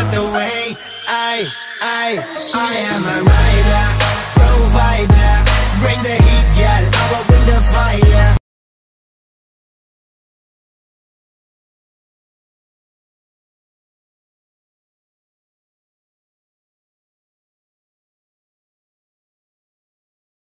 like the way I am a rider, provider. Bring the heat, girl, I will bring the fire.